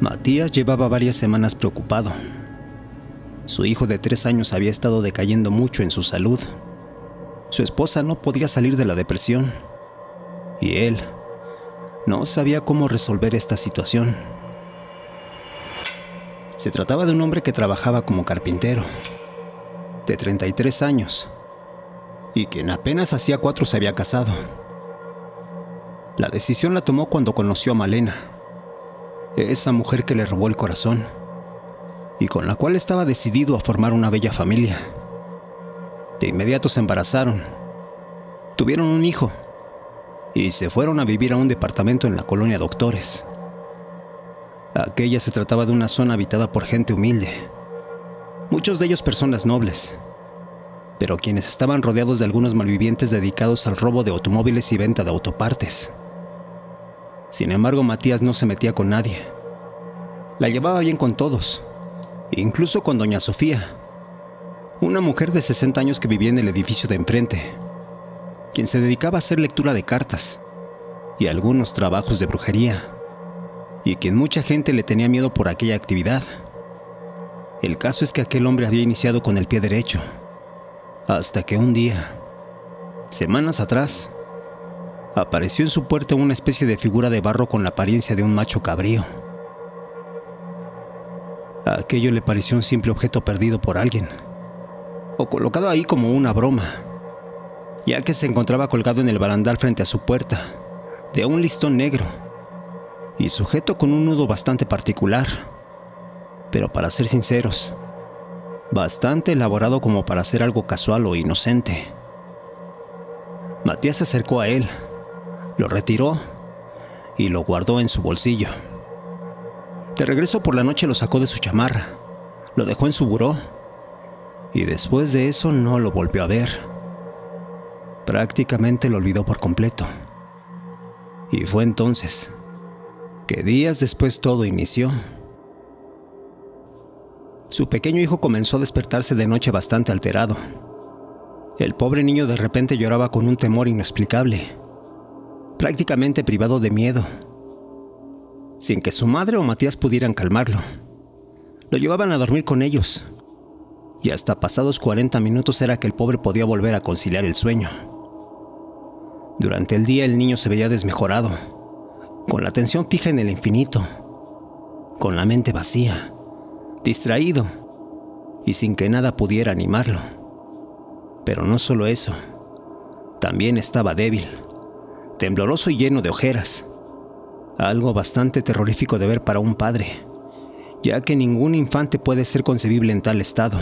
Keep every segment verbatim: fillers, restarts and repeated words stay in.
Matías llevaba varias semanas preocupado. Su hijo de tres años había estado decayendo mucho en su salud. Su esposa no podía salir de la depresión. Y él no sabía cómo resolver esta situación. Se trataba de un hombre que trabajaba como carpintero, de treinta y tres años, y quien apenas hacía cuatro se había casado. La decisión la tomó cuando conoció a Malena, esa mujer que le robó el corazón y con la cual estaba decidido a formar una bella familia. De inmediato se embarazaron, tuvieron un hijo y se fueron a vivir a un departamento en la colonia Doctores. Aquella se trataba de una zona habitada por gente humilde, muchos de ellos personas nobles, pero quienes estaban rodeados de algunos malvivientes dedicados al robo de automóviles y venta de autopartes. Sin embargo, Matías no se metía con nadie. La llevaba bien con todos, incluso con doña Sofía, una mujer de sesenta años que vivía en el edificio de enfrente, quien se dedicaba a hacer lectura de cartas y algunos trabajos de brujería, y quien mucha gente le tenía miedo por aquella actividad. El caso es que aquel hombre había iniciado con el pie derecho, hasta que un día, semanas atrás, apareció en su puerta una especie de figura de barro con la apariencia de un macho cabrío. Aquello le pareció un simple objeto perdido por alguien, o colocado ahí como una broma, ya que se encontraba colgado en el barandal frente a su puerta, de un listón negro, y sujeto con un nudo bastante particular, pero para ser sinceros, bastante elaborado como para ser algo casual o inocente. Matías se acercó a él, lo retiró y lo guardó en su bolsillo. De regreso por la noche lo sacó de su chamarra, lo dejó en su buró y después de eso no lo volvió a ver. Prácticamente lo olvidó por completo. Y fue entonces que días después todo inició. Su pequeño hijo comenzó a despertarse de noche bastante alterado. El pobre niño de repente lloraba con un temor inexplicable, prácticamente privado de miedo, sin que su madre o Matías pudieran calmarlo. Lo llevaban a dormir con ellos, y hasta pasados cuarenta minutos era que el pobre podía volver a conciliar el sueño. Durante el día el niño se veía desmejorado, con la atención fija en el infinito, con la mente vacía, distraído, y sin que nada pudiera animarlo. Pero no solo eso, también estaba débil, tembloroso y lleno de ojeras, algo bastante terrorífico de ver para un padre, ya que ningún infante puede ser concebible en tal estado.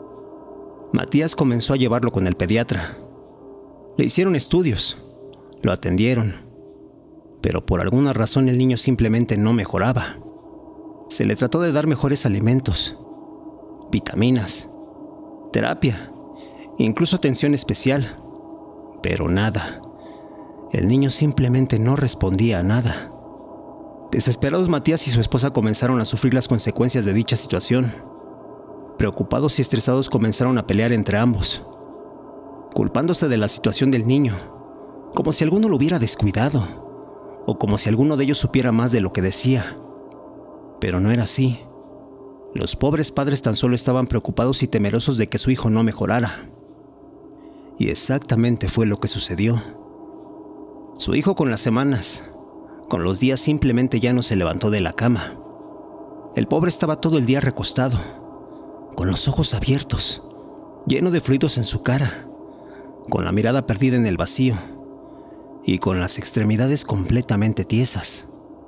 Matías comenzó a llevarlo con el pediatra. Le hicieron estudios, lo atendieron, pero por alguna razón el niño simplemente no mejoraba. Se le trató de dar mejores alimentos, vitaminas, terapia, incluso atención especial, pero nada. El niño simplemente no respondía a nada. Desesperados, Matías y su esposa comenzaron a sufrir las consecuencias de dicha situación. Preocupados y estresados comenzaron a pelear entre ambos, culpándose de la situación del niño, como si alguno lo hubiera descuidado, o como si alguno de ellos supiera más de lo que decía. Pero no era así. Los pobres padres tan solo estaban preocupados y temerosos de que su hijo no mejorara. Y exactamente fue lo que sucedió. Su hijo, con las semanas, con los días, simplemente ya no se levantó de la cama. El pobre estaba todo el día recostado, con los ojos abiertos, lleno de fluidos en su cara, con la mirada perdida en el vacío y con las extremidades completamente tiesas.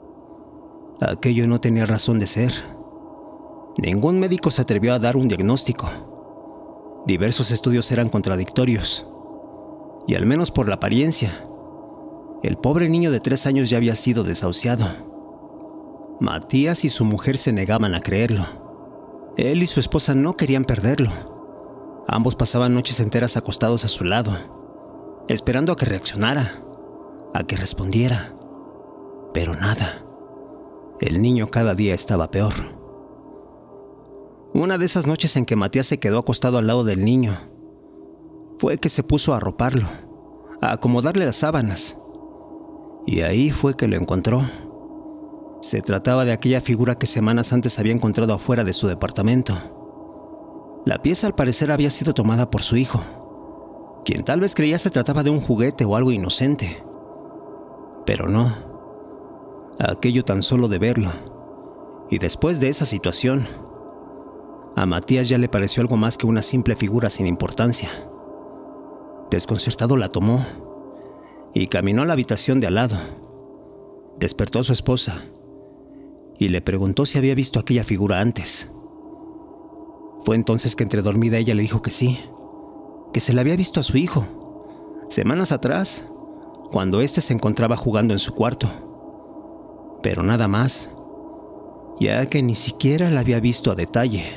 Aquello no tenía razón de ser. Ningún médico se atrevió a dar un diagnóstico. Diversos estudios eran contradictorios, y al menos por la apariencia, el pobre niño de tres años ya había sido desahuciado. Matías y su mujer se negaban a creerlo. Él y su esposa no querían perderlo. Ambos pasaban noches enteras acostados a su lado, esperando a que reaccionara, a que respondiera. Pero nada. El niño cada día estaba peor. Una de esas noches en que Matías se quedó acostado al lado del niño, fue que se puso a arroparlo, a acomodarle las sábanas, y ahí fue que lo encontró, Se trataba de aquella figura que semanas antes había encontrado afuera de su departamento. La pieza al parecer había sido tomada por su hijo, quien tal vez creía se trataba de un juguete o algo inocente. Pero no. Aquello tan solo de verlo, y después de esa situación, a Matías ya le pareció algo más que una simple figura sin importancia. Desconcertado la tomó y caminó a la habitación de al lado. Despertó a su esposa y le preguntó si había visto aquella figura antes. Fue entonces que entre dormida ella le dijo que sí, que se la había visto a su hijo, semanas atrás, cuando éste se encontraba jugando en su cuarto. Pero nada más, ya que ni siquiera la había visto a detalle.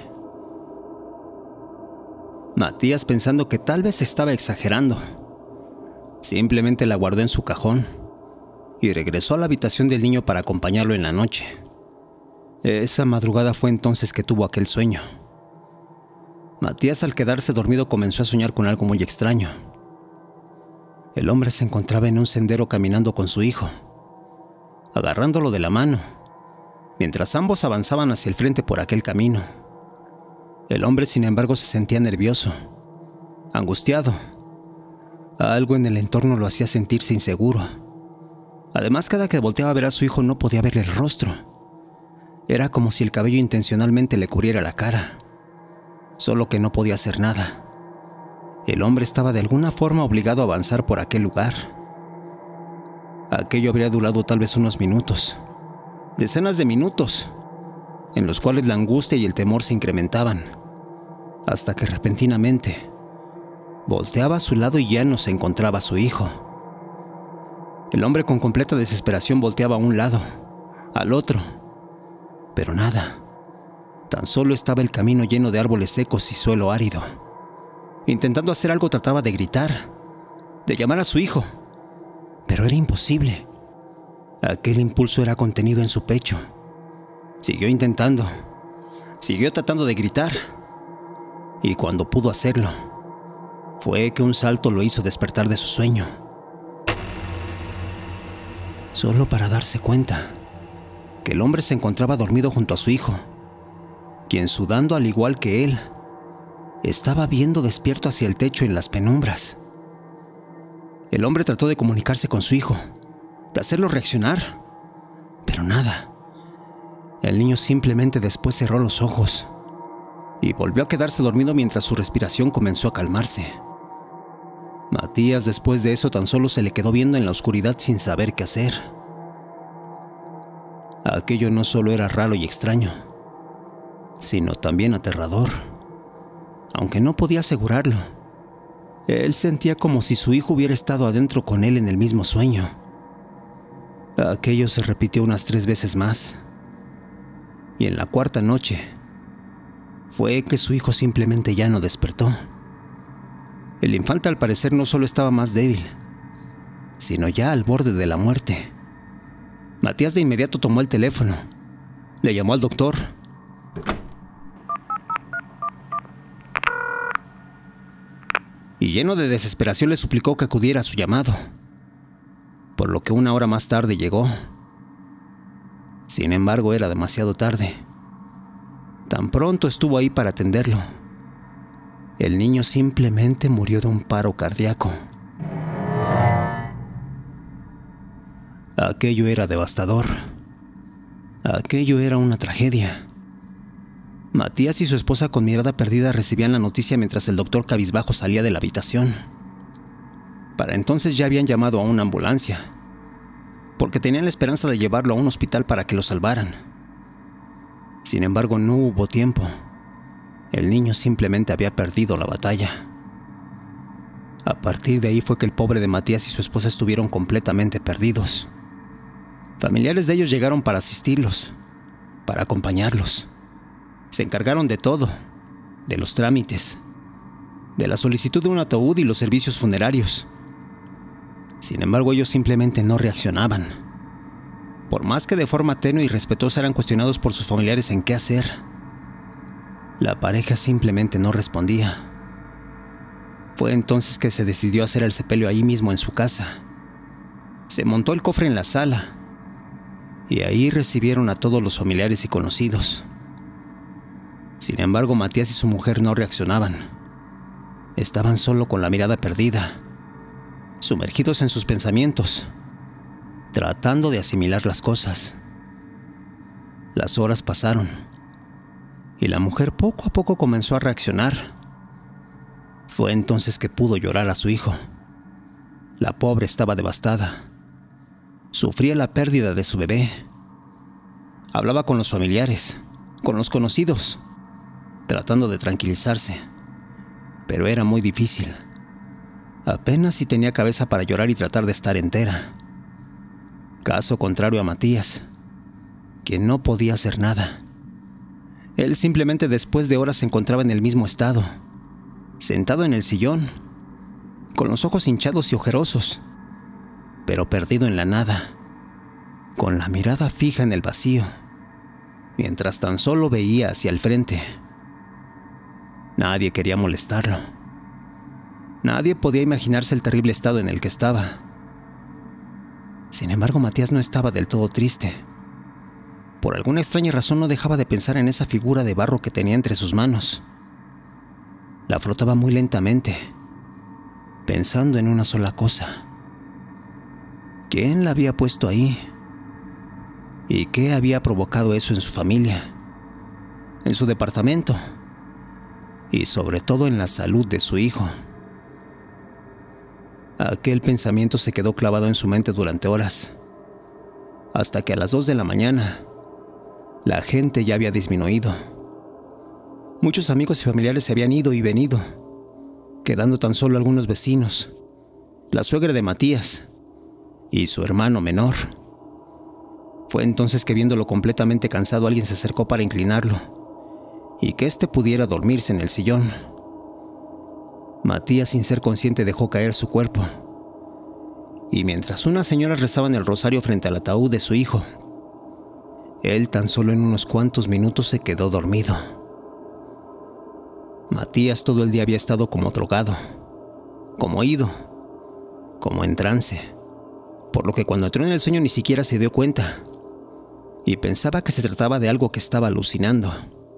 Matías, pensando que tal vez estaba exagerando, simplemente la guardó en su cajón y regresó a la habitación del niño para acompañarlo en la noche. Esa madrugada fue entonces que tuvo aquel sueño. Matías, al quedarse dormido, comenzó a soñar con algo muy extraño. El hombre se encontraba en un sendero caminando con su hijo, agarrándolo de la mano, mientras ambos avanzaban hacia el frente por aquel camino. El hombre, sin embargo, se sentía nervioso, angustiado. Algo en el entorno lo hacía sentirse inseguro. Además, cada que volteaba a ver a su hijo no podía verle el rostro. Era como si el cabello intencionalmente le cubriera la cara, solo que no podía hacer nada. El hombre estaba de alguna forma obligado a avanzar por aquel lugar. Aquello habría durado tal vez unos minutos, decenas de minutos, en los cuales la angustia y el temor se incrementaban, hasta que repentinamente volteaba a su lado y ya no se encontraba su hijo. El hombre, con completa desesperación, volteaba a un lado, al otro, pero nada. Tan solo estaba el camino lleno de árboles secos y suelo árido. Intentando hacer algo, trataba de gritar, de llamar a su hijo, pero era imposible. Aquel impulso era contenido en su pecho. Siguió intentando, siguió tratando de gritar, y cuando pudo hacerlo, fue que un salto lo hizo despertar de su sueño, solo para darse cuenta que el hombre se encontraba dormido junto a su hijo, quien, sudando al igual que él, estaba viendo despierto hacia el techo en las penumbras. El hombre trató de comunicarse con su hijo, de hacerlo reaccionar, pero nada. El niño simplemente después cerró los ojos y volvió a quedarse dormido mientras su respiración comenzó a calmarse. Matías, después de eso, tan solo se le quedó viendo en la oscuridad sin saber qué hacer. Aquello no solo era raro y extraño, sino también aterrador. Aunque no podía asegurarlo, él sentía como si su hijo hubiera estado adentro con él en el mismo sueño. Aquello se repitió unas tres veces más, y en la cuarta noche fue que su hijo simplemente ya no despertó. El infante, al parecer, no solo estaba más débil, sino ya al borde de la muerte. Matías de inmediato tomó el teléfono, le llamó al doctor. Y lleno de desesperación le suplicó que acudiera a su llamado, por lo que una hora más tarde llegó. Sin embargo, era demasiado tarde. Tan pronto estuvo ahí para atenderlo, el niño simplemente murió de un paro cardíaco. Aquello era devastador. Aquello era una tragedia. Matías y su esposa, con mirada perdida, recibían la noticia mientras el doctor cabizbajo salía de la habitación. Para entonces ya habían llamado a una ambulancia, porque tenían la esperanza de llevarlo a un hospital para que lo salvaran. Sin embargo, no hubo tiempo. El niño simplemente había perdido la batalla. A partir de ahí fue que el pobre de Matías y su esposa estuvieron completamente perdidos. Familiares de ellos llegaron para asistirlos, para acompañarlos. Se encargaron de todo, de los trámites, de la solicitud de un ataúd y los servicios funerarios. Sin embargo, ellos simplemente no reaccionaban. Por más que de forma tenue y respetuosa eran cuestionados por sus familiares en qué hacer, la pareja simplemente no respondía. Fue entonces que se decidió hacer el sepelio ahí mismo en su casa. Se montó el cofre en la sala y ahí recibieron a todos los familiares y conocidos. Sin embargo, Matías y su mujer no reaccionaban. Estaban solo con la mirada perdida, sumergidos en sus pensamientos, tratando de asimilar las cosas. Las horas pasaron y la mujer poco a poco comenzó a reaccionar. Fue entonces que pudo llorar a su hijo. La pobre estaba devastada. Sufría la pérdida de su bebé. Hablaba con los familiares, con los conocidos, tratando de tranquilizarse, pero era muy difícil. Apenas si tenía cabeza para llorar y tratar de estar entera. Caso contrario a Matías, quien no podía hacer nada. Él simplemente después de horas se encontraba en el mismo estado, sentado en el sillón, con los ojos hinchados y ojerosos, pero perdido en la nada, con la mirada fija en el vacío, mientras tan solo veía hacia el frente. Nadie quería molestarlo. Nadie podía imaginarse el terrible estado en el que estaba. Sin embargo, Matías no estaba del todo triste. Por alguna extraña razón no dejaba de pensar en esa figura de barro que tenía entre sus manos. La frotaba muy lentamente, pensando en una sola cosa. ¿Quién la había puesto ahí? ¿Y qué había provocado eso en su familia, en su departamento y sobre todo en la salud de su hijo? Aquel pensamiento se quedó clavado en su mente durante horas, hasta que a las dos de la mañana la gente ya había disminuido. Muchos amigos y familiares se habían ido y venido, quedando tan solo algunos vecinos, la suegra de Matías y su hermano menor. Fue entonces que, viéndolo completamente cansado, alguien se acercó para inclinarlo y que éste pudiera dormirse en el sillón. Matías, sin ser consciente, dejó caer su cuerpo, y mientras unas señoras rezaban el rosario frente al ataúd de su hijo, él tan solo en unos cuantos minutos se quedó dormido. Matías todo el día había estado como drogado, como ido, como en trance, por lo que cuando entró en el sueño ni siquiera se dio cuenta, y pensaba que se trataba de algo que estaba alucinando.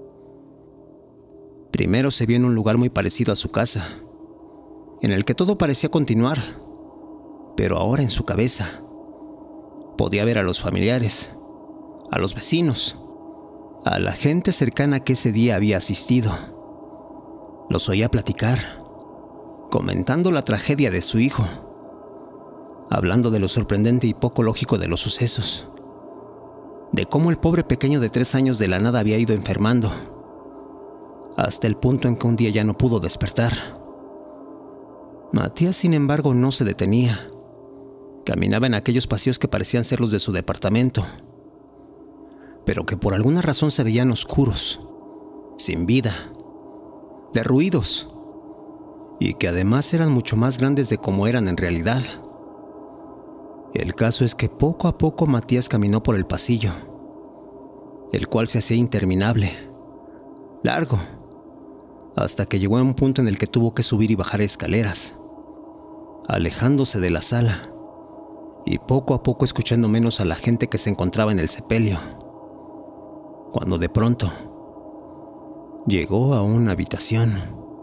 Primero se vio en un lugar muy parecido a su casa, en el que todo parecía continuar, pero ahora en su cabeza podía ver a los familiares, a los vecinos, a la gente cercana que ese día había asistido. Los oía platicar, comentando la tragedia de su hijo, hablando de lo sorprendente y poco lógico de los sucesos, de cómo el pobre pequeño de tres años de la nada había ido enfermando, hasta el punto en que un día ya no pudo despertar. Matías, sin embargo, no se detenía. Caminaba en aquellos pasillos que parecían ser los de su departamento, pero que por alguna razón se veían oscuros, sin vida, derruidos, y que además eran mucho más grandes de como eran en realidad. El caso es que poco a poco Matías caminó por el pasillo, el cual se hacía interminable, largo, hasta que llegó a un punto en el que tuvo que subir y bajar escaleras, alejándose de la sala y poco a poco escuchando menos a la gente que se encontraba en el sepelio, cuando de pronto llegó a una habitación.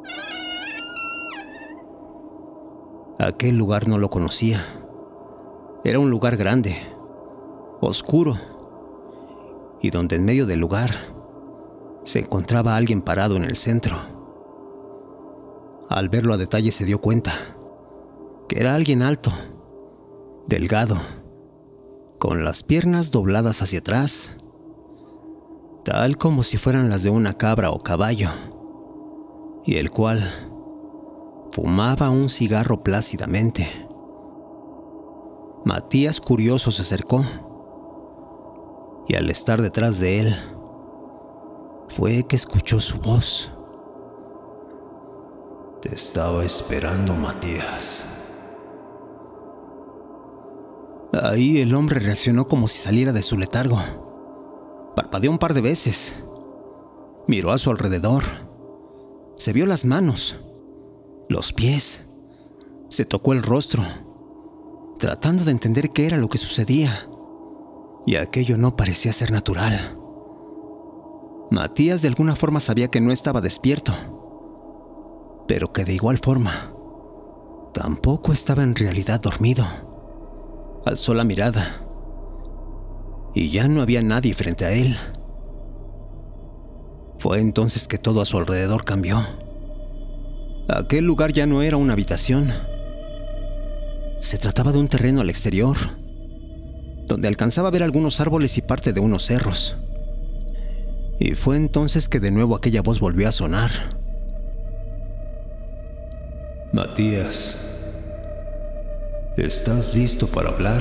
Aquel lugar no lo conocía. Era un lugar grande, oscuro, y donde en medio del lugar se encontraba alguien parado en el centro. Al verlo a detalle se dio cuenta que era alguien alto, delgado, con las piernas dobladas hacia atrás, tal como si fueran las de una cabra o caballo, y el cual fumaba un cigarro plácidamente. Matías, curioso, se acercó, y al estar detrás de él, fue que escuchó su voz. Te estaba esperando, Matías. Ahí el hombre reaccionó como si saliera de su letargo. Parpadeó un par de veces. Miró a su alrededor. Se vio las manos, los pies. Se tocó el rostro, tratando de entender qué era lo que sucedía. y aquello no parecía ser natural. Matías de alguna forma sabía que no estaba despierto, pero que de igual forma tampoco estaba en realidad dormido. Alzó la mirada y ya no había nadie frente a él. Fue entonces que todo a su alrededor cambió. Aquel lugar ya no era una habitación. Se trataba de un terreno al exterior, donde alcanzaba a ver algunos árboles y parte de unos cerros. Y fue entonces que de nuevo aquella voz volvió a sonar. Matías, ¿estás listo para hablar?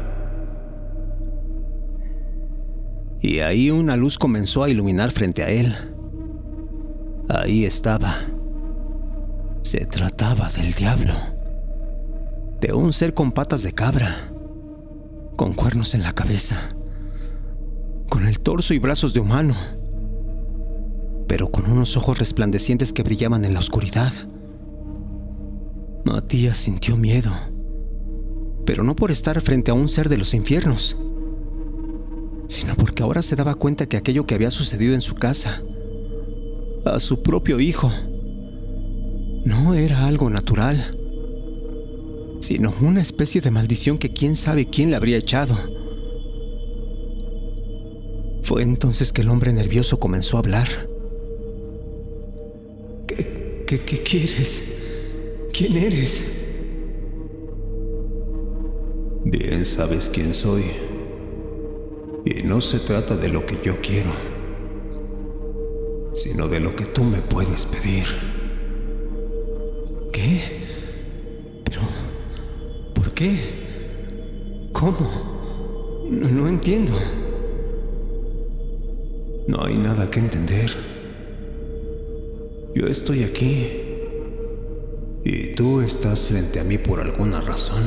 Y ahí una luz comenzó a iluminar frente a él. Ahí estaba. Se trataba del diablo, de un ser con patas de cabra, con cuernos en la cabeza, con el torso y brazos de humano, pero con unos ojos resplandecientes que brillaban en la oscuridad. Matías sintió miedo, pero no por estar frente a un ser de los infiernos, sino porque ahora se daba cuenta que aquello que había sucedido en su casa, a su propio hijo, no era algo natural, sino una especie de maldición que quién sabe quién le habría echado. Fue entonces que el hombre nervioso comenzó a hablar. ¿Qué, qué, qué quieres? ¿Quién eres? Bien sabes quién soy. Y no se trata de lo que yo quiero, sino de lo que tú me puedes pedir. ¿Qué? ¿Pero por qué? ¿Cómo? No, no entiendo. No hay nada que entender. Yo estoy aquí y tú estás frente a mí por alguna razón.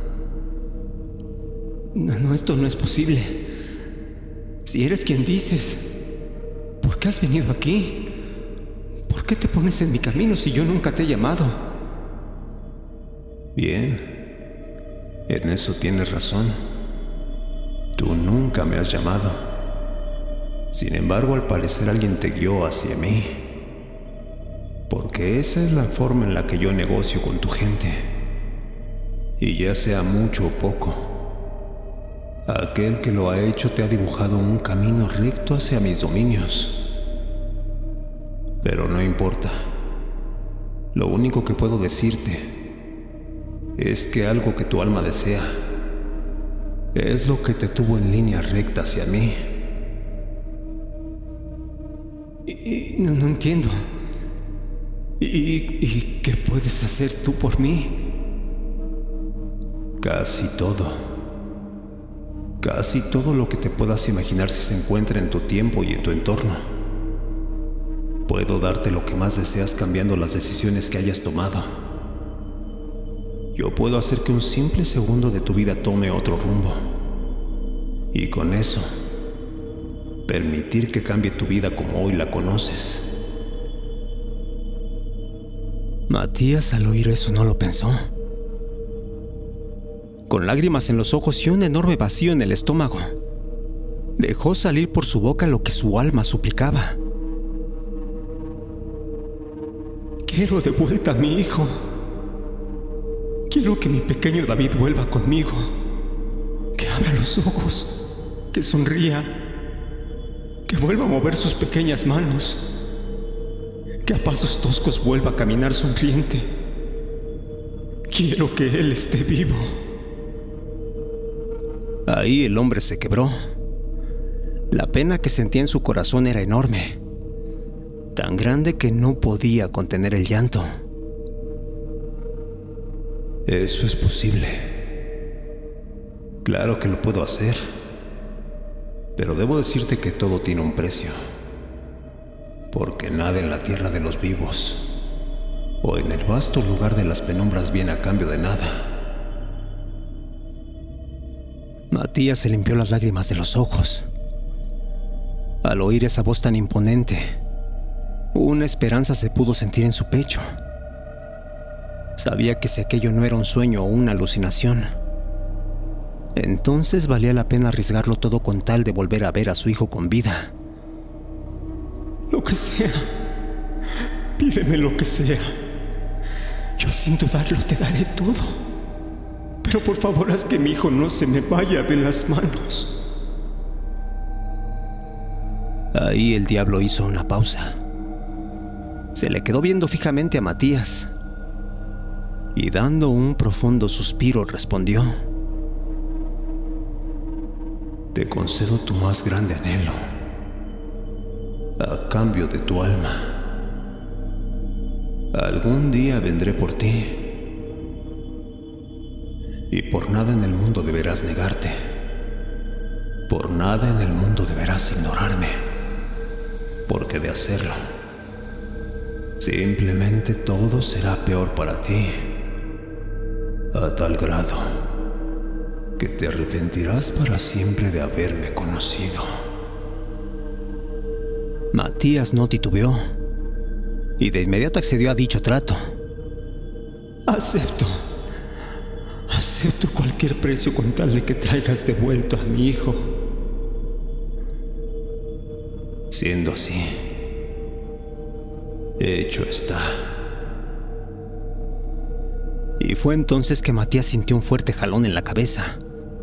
No, no, esto no es posible. Si eres quien dices, ¿por qué has venido aquí? ¿Por qué te pones en mi camino si yo nunca te he llamado? Bien, en eso tienes razón. Tú nunca me has llamado. Sin embargo, al parecer alguien te guió hacia mí, porque esa es la forma en la que yo negocio con tu gente. Y ya sea mucho o poco, aquel que lo ha hecho te ha dibujado un camino recto hacia mis dominios. Pero no importa. Lo único que puedo decirte es que algo que tu alma desea es lo que te tuvo en línea recta hacia mí. Y, y, no, no entiendo. ¿Y, ¿Y qué puedes hacer tú por mí? Casi todo. Casi todo lo que te puedas imaginar si se encuentra en tu tiempo y en tu entorno. Puedo darte lo que más deseas cambiando las decisiones que hayas tomado. Yo puedo hacer que un simple segundo de tu vida tome otro rumbo. Y con eso, permitir que cambie tu vida como hoy la conoces. Matías al oír eso no lo pensó. Con lágrimas en los ojos y un enorme vacío en el estómago, dejó salir por su boca lo que su alma suplicaba. Quiero de vuelta a mi hijo. Quiero que mi pequeño David vuelva conmigo. Que abra los ojos, que sonría, que vuelva a mover sus pequeñas manos, que a pasos toscos vuelva a caminar sonriente. Quiero que él esté vivo. Ahí el hombre se quebró. La pena que sentía en su corazón era enorme, tan grande que no podía contener el llanto. Eso es posible. Claro que lo puedo hacer. Pero debo decirte que todo tiene un precio. Porque nada en la tierra de los vivos o en el vasto lugar de las penumbras viene a cambio de nada. Matías se limpió las lágrimas de los ojos. Al oír esa voz tan imponente, una esperanza se pudo sentir en su pecho. Sabía que si aquello no era un sueño o una alucinación, Entonces valía la pena arriesgarlo todo con tal de volver a ver a su hijo con vida. Lo que sea. Pídeme lo que sea. Yo sin dudarlo te daré todo. Pero por favor haz que mi hijo no se me vaya de las manos. Ahí el diablo hizo una pausa. Se le quedó viendo fijamente a Matías y dando un profundo suspiro respondió: te concedo tu más grande anhelo, a cambio de tu alma. Algún día vendré por ti, y por nada en el mundo deberás negarte. Por nada en el mundo deberás ignorarme, porque de hacerlo, simplemente todo será peor para ti, a tal grado que te arrepentirás para siempre de haberme conocido. Matías no titubeó y de inmediato accedió a dicho trato. Acepto. Acepto cualquier precio con tal de que traigas de vuelta a mi hijo. Siendo así, hecho está. Y fue entonces que Matías sintió un fuerte jalón en la cabeza.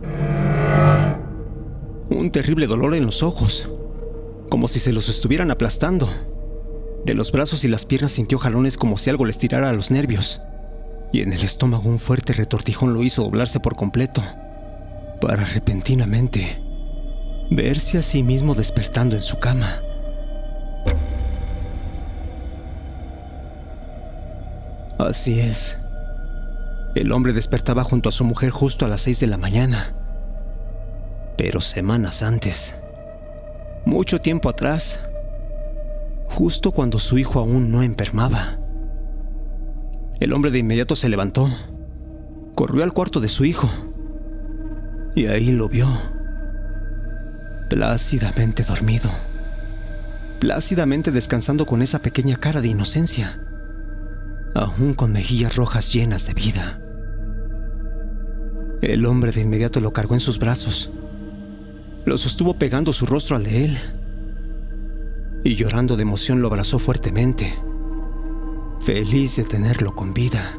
Un terrible dolor en los ojos, como si se los estuvieran aplastando. De los brazos y las piernas sintió jalones como si algo les tirara a los nervios. Y en el estómago un fuerte retortijón lo hizo doblarse por completo, para repentinamente verse a sí mismo despertando en su cama. Así es. El hombre despertaba junto a su mujer justo a las seis de la mañana. Pero semanas antes, mucho tiempo atrás, justo cuando su hijo aún no enfermaba. El hombre de inmediato se levantó, corrió al cuarto de su hijo, y ahí lo vio, plácidamente dormido, plácidamente descansando con esa pequeña cara de inocencia, aún con mejillas rojas llenas de vida. El hombre de inmediato lo cargó en sus brazos, lo sostuvo pegando su rostro al de él, y llorando de emoción lo abrazó fuertemente, feliz de tenerlo con vida.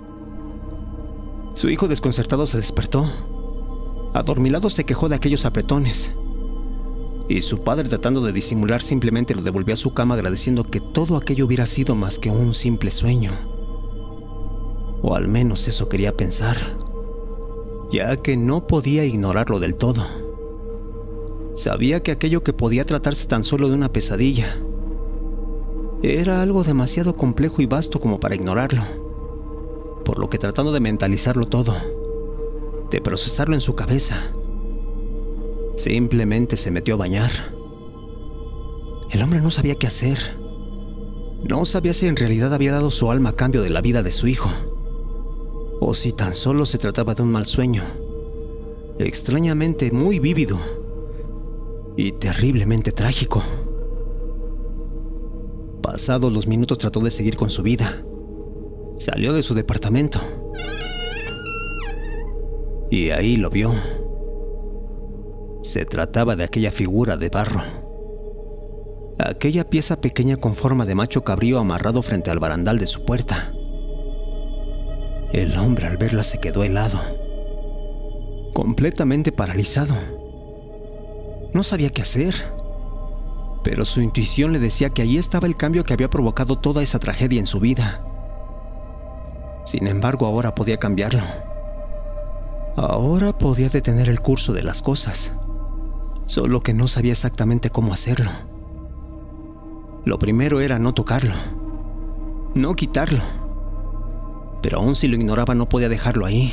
Su hijo desconcertado se despertó. Adormilado se quejó de aquellos apretones, y su padre, tratando de disimular, simplemente lo devolvió a su cama agradeciendo que todo aquello hubiera sido más que un simple sueño. O al menos eso quería pensar, ya que no podía ignorarlo del todo. Sabía que aquello que podía tratarse tan solo de una pesadilla era algo demasiado complejo y vasto como para ignorarlo, por lo que, tratando de mentalizarlo todo, de procesarlo en su cabeza, simplemente se metió a bañar. El hombre no sabía qué hacer. No sabía si en realidad había dado su alma a cambio de la vida de su hijo, o si tan solo se trataba de un mal sueño, extrañamente muy vívido y terriblemente trágico. Pasados los minutos trató de seguir con su vida. Salió de su departamento y ahí lo vio. Se trataba de aquella figura de barro, aquella pieza pequeña con forma de macho cabrío amarrado frente al barandal de su puerta. El hombre al verla se quedó helado, completamente paralizado. No sabía qué hacer, pero su intuición le decía que allí estaba el cambio que había provocado toda esa tragedia en su vida. Sin embargo, ahora podía cambiarlo. Ahora podía detener el curso de las cosas, solo que no sabía exactamente cómo hacerlo. Lo primero era no tocarlo, no quitarlo, pero aún si lo ignoraba no podía dejarlo ahí.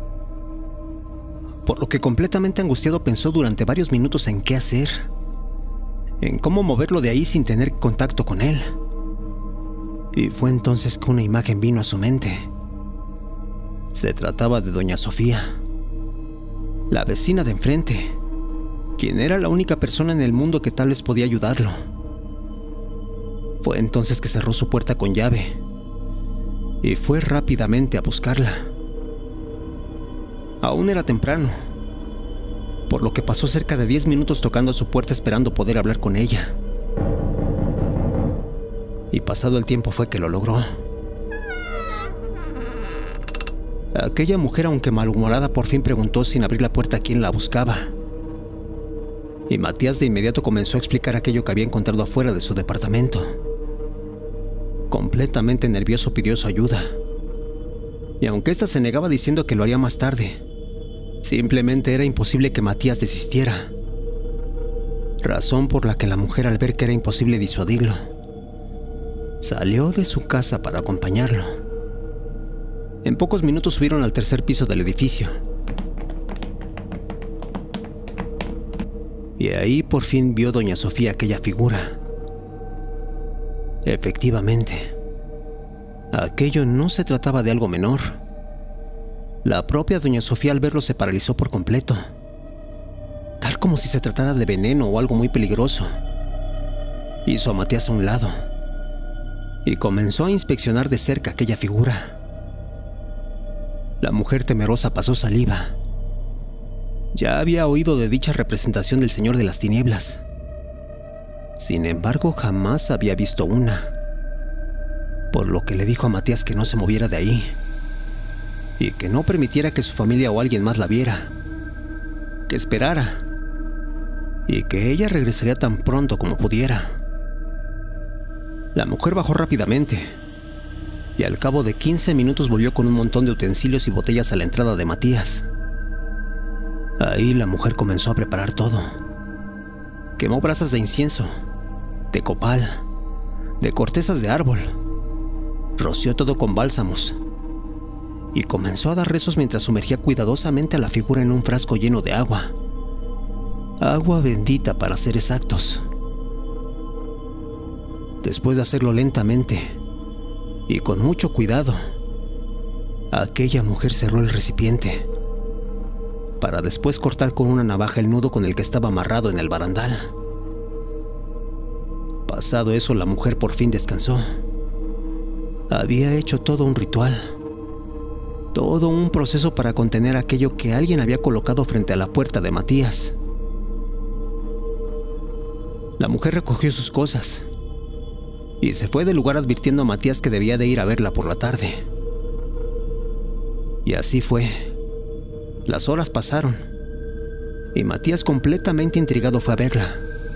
Por lo que, completamente angustiado, pensó durante varios minutos en qué hacer, en cómo moverlo de ahí sin tener contacto con él. Y fue entonces que una imagen vino a su mente. Se trataba de doña Sofía, la vecina de enfrente, quien era la única persona en el mundo que tal vez podía ayudarlo. Fue entonces que cerró su puerta con llave y fue rápidamente a buscarla. Aún era temprano, por lo que pasó cerca de diez minutos tocando a su puerta esperando poder hablar con ella. Y pasado el tiempo fue que lo logró. Aquella mujer, aunque malhumorada, por fin preguntó sin abrir la puerta a quién la buscaba. Y Matías de inmediato comenzó a explicar aquello que había encontrado afuera de su departamento. Completamente nervioso pidió su ayuda. Y aunque ésta se negaba diciendo que lo haría más tarde, simplemente era imposible que Matías desistiera. Razón por la que la mujer, al ver que era imposible disuadirlo, salió de su casa para acompañarlo. En pocos minutos subieron al tercer piso del edificio. Y ahí por fin vio doña Sofía aquella figura. Efectivamente, aquello no se trataba de algo menor. La propia doña Sofía al verlo se paralizó por completo, tal como si se tratara de veneno o algo muy peligroso. Hizo a Matías a un lado y comenzó a inspeccionar de cerca aquella figura. La mujer temerosa pasó saliva. Ya había oído de dicha representación del Señor de las Tinieblas. Sin embargo, jamás había visto una, por lo que le dijo a Matías que no se moviera de ahí y que no permitiera que su familia o alguien más la viera, que esperara y que ella regresaría tan pronto como pudiera. La mujer bajó rápidamente y al cabo de quince minutos volvió con un montón de utensilios y botellas a la entrada de Matías. Ahí la mujer comenzó a preparar todo. Quemó brasas de incienso, de copal, de cortezas de árbol. Roció todo con bálsamos y comenzó a dar rezos mientras sumergía cuidadosamente a la figura en un frasco lleno de agua. Agua bendita, para ser exactos. Después de hacerlo lentamente y con mucho cuidado, aquella mujer cerró el recipiente para después cortar con una navaja el nudo con el que estaba amarrado en el barandal. Pasado eso, la mujer por fin descansó. Había hecho todo un ritual, todo un proceso para contener aquello que alguien había colocado frente a la puerta de Matías. La mujer recogió sus cosas y se fue del lugar advirtiendo a Matías que debía de ir a verla por la tarde. Y así fue. Las horas pasaron y Matías, completamente intrigado, fue a verla.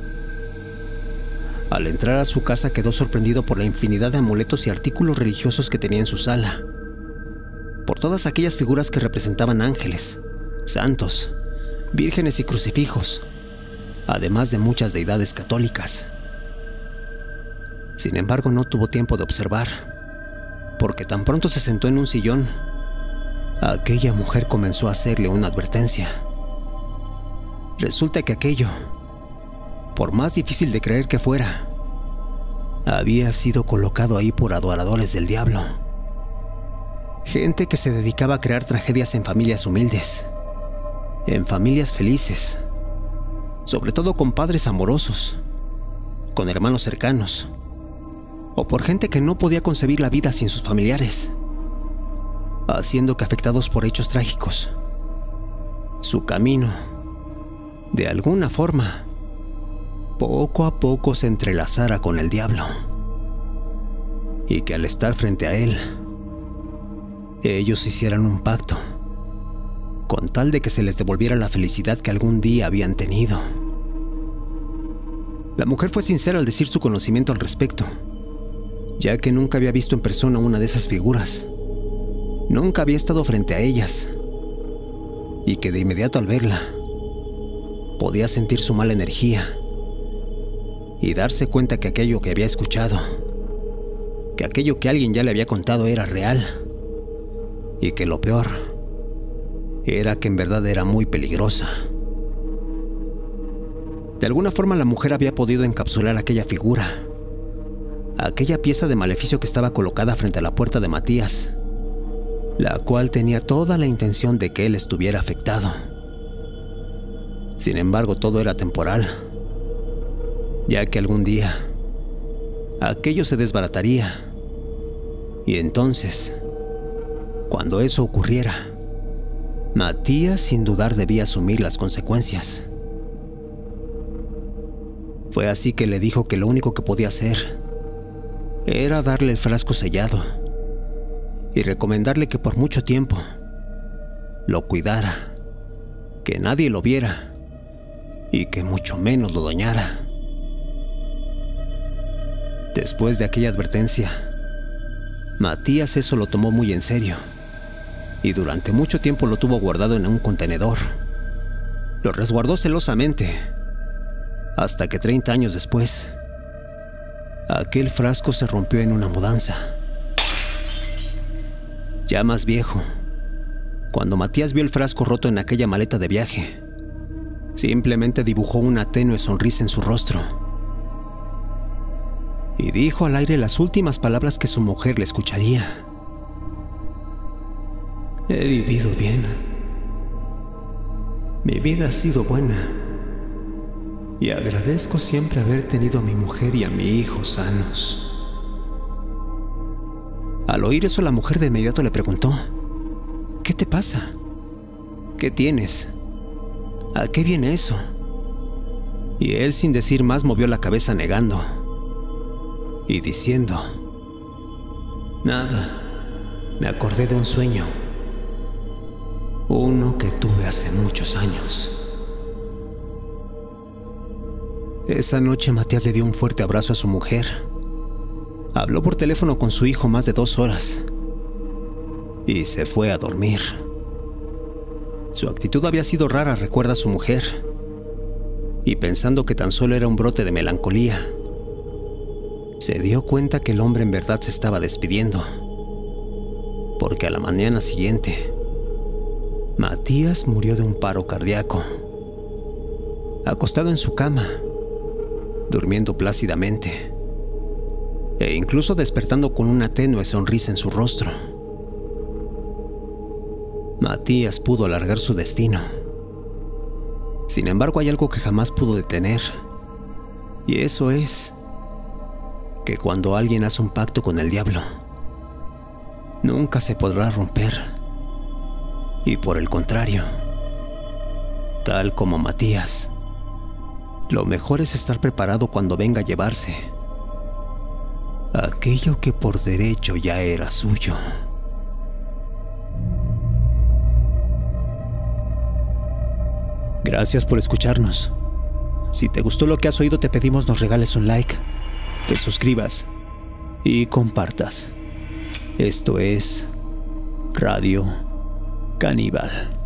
Al entrar a su casa quedó sorprendido por la infinidad de amuletos y artículos religiosos que tenía en su sala, por todas aquellas figuras que representaban ángeles, santos, vírgenes y crucifijos, además de muchas deidades católicas. Sin embargo, no tuvo tiempo de observar, porque tan pronto se sentó en un sillón, aquella mujer comenzó a hacerle una advertencia. Resulta que aquello, por más difícil de creer que fuera, había sido colocado ahí por adoradores del diablo. Gente que se dedicaba a crear tragedias en familias humildes, en familias felices, sobre todo con padres amorosos, con hermanos cercanos, o por gente que no podía concebir la vida sin sus familiares, haciendo que, afectados por hechos trágicos, su camino, de alguna forma, poco a poco se entrelazara con el diablo, y que al estar frente a él, ellos hicieran un pacto, con tal de que se les devolviera la felicidad que algún día habían tenido. La mujer fue sincera al decir su conocimiento al respecto, ya que nunca había visto en persona una de esas figuras. Nunca había estado frente a ellas, y que de inmediato al verla, podía sentir su mala energía y darse cuenta que aquello que había escuchado, que aquello que alguien ya le había contado era real, y que lo peor era que en verdad era muy peligrosa. De alguna forma la mujer había podido encapsular aquella figura, aquella pieza de maleficio que estaba colocada frente a la puerta de Matías, la cual tenía toda la intención de que él estuviera afectado. Sin embargo, todo era temporal, ya que algún día aquello se desbarataría, y entonces, cuando eso ocurriera, Matías sin dudar debía asumir las consecuencias. Fue así que le dijo que lo único que podía hacer era darle el frasco sellado y recomendarle que por mucho tiempo lo cuidara, que nadie lo viera y que mucho menos lo dañara. Después de aquella advertencia, Matías eso lo tomó muy en serio y durante mucho tiempo lo tuvo guardado en un contenedor. Lo resguardó celosamente hasta que treinta años después, aquel frasco se rompió en una mudanza. Ya más viejo, cuando Matías vio el frasco roto en aquella maleta de viaje, simplemente dibujó una tenue sonrisa en su rostro y dijo al aire las últimas palabras que su mujer le escucharía. He vivido bien. Mi vida ha sido buena. Y agradezco siempre haber tenido a mi mujer y a mi hijo sanos. Al oír eso, la mujer de inmediato le preguntó: ¿qué te pasa? ¿Qué tienes? ¿A qué viene eso? Y él, sin decir más, movió la cabeza negando y diciendo: nada, me acordé de un sueño, uno que tuve hace muchos años. Esa noche Matías le dio un fuerte abrazo a su mujer. Habló por teléfono con su hijo más de dos horas y se fue a dormir. Su actitud había sido rara, recuerda su mujer, y pensando que tan solo era un brote de melancolía, se dio cuenta que el hombre en verdad se estaba despidiendo, porque a la mañana siguiente Matías murió de un paro cardíaco, acostado en su cama, durmiendo plácidamente e incluso despertando con una tenue sonrisa en su rostro. Matías pudo alargar su destino. Sin embargo, hay algo que jamás pudo detener, y eso es que cuando alguien hace un pacto con el diablo, nunca se podrá romper. Y por el contrario, tal como Matías, lo mejor es estar preparado cuando venga a llevarse aquello que por derecho ya era suyo. Gracias por escucharnos. Si te gustó lo que has oído, te pedimos nos regales un like, te suscribas y compartas. Esto es Radio Caníbal.